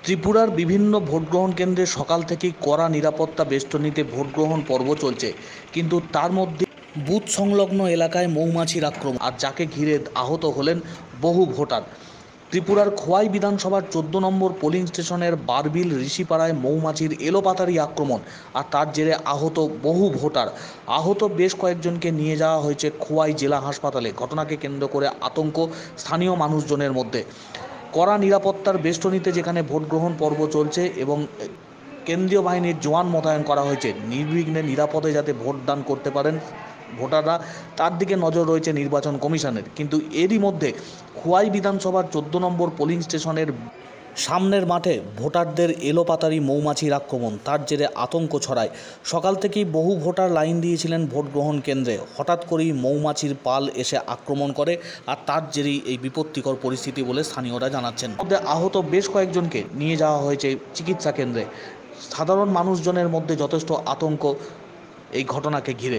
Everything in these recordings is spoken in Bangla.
ত্রিপুরার বিভিন্ন ভোটগ্রহণ কেন্দ্রে সকাল থেকেই কড়া নিরাপত্তা বেষ্টনীতে ভোটগ্রহণ পর্ব চলছে, কিন্তু তার মধ্যে বুথ সংলগ্ন এলাকায় মৌমাছির আক্রমণ, আর যাকে ঘিরে আহত হলেন বহু ভোটার। ত্রিপুরার খোয়াই বিধানসভার 14 নম্বর পোলিং স্টেশনের বারবিল ঋষিপাড়ায় মৌমাছির এলোপাতাড়ি আক্রমণ, আর তার জেরে আহত বহু ভোটার। আহত বেশ কয়েকজনকে নিয়ে যাওয়া হয়েছে খোয়াই জেলা হাসপাতালে। ঘটনাকে কেন্দ্র করে আতঙ্ক স্থানীয় মানুষজনের মধ্যে। কড়া নিরাপত্তার বেষ্টনীতে যেখানে ভোট গ্রহণ পর্ব চলছে এবং কেন্দ্রীয় বাহিনীর জওয়ান মোতায়েন করা হয়েছে নির্বিঘ্নে নিরাপদে যাতে ভোটদান করতে পারেন ভোটাররা, তার দিকে নজর রয়েছে নির্বাচন কমিশনের। কিন্তু এরই মধ্যে খোয়াই বিধানসভার 14 নম্বর পোলিং স্টেশনের সামনের মাঠে ভোটারদের এলোপাতাড়ি মৌমাছির আক্রমণ, তার জেরে আতঙ্ক ছড়ায়। সকাল থেকেই বহু ভোটার লাইন দিয়েছিলেন ভোট গ্রহণ কেন্দ্রে। হঠাৎ করেই মৌমাছির পাল এসে আক্রমণ করে, আর তার জেরেই এই বিপত্তিকর পরিস্থিতি বলে স্থানীয়রা জানাচ্ছেন। মধ্যে আহত বেশ কয়েকজনকে নিয়ে যাওয়া হয়েছে চিকিৎসা কেন্দ্রে। সাধারণ মানুষজনের মধ্যে যথেষ্ট আতঙ্ক এই ঘটনাকে ঘিরে।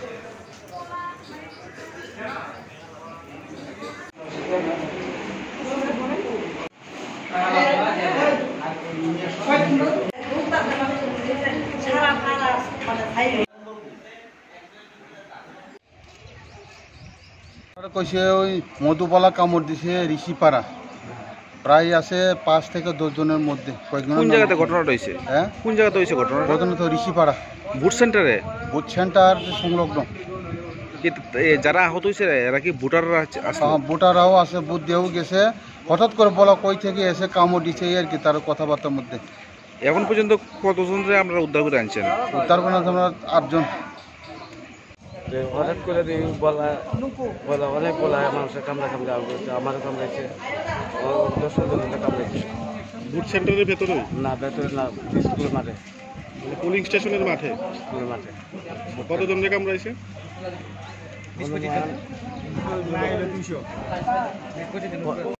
কইছে ওই মধুবালা কামড় দিছে ঋষিপাড়া, প্রায় আছে 5 থেকে 10 জনের মধ্যে। কোন জায়গাতে ঘটনাটা হয়েছে? হ্যাঁ, কোন জায়গাতে হয়েছে ঘটনাটা? ঘটনা তো ঋষিপাড়া ভোট সেন্টারে। ভোট সেন্টার সংলগ্ন। যারা আহত হয়েছে এরা কি ভোটাররা আছে? ভোটাররাও আছে, বুথ দিয়েও গেছে। হঠাৎ করে বলা কই থেকে এসে কামড় দিছে এই আর কি, তার কথাবার্তার মধ্যে। এখন পর্যন্ত কতজনরে আপনারা উদ্ধার করে আনছেন? উদ্ধার করে আমরা 8 জন। হঠাৎ করে বলা অনেক বলা মানুষের কামড়া আমারও কামড়াইছে, 10 জনের কামড়াইছে। বুথ সেন্টারের ভেতরে? না, ভেতরে না, স্কুলের মাঠে। পোলিং স্টেশনের মাঠে? স্কুলের মাঠে। কতজনকে কামড়াইছে? অনুমান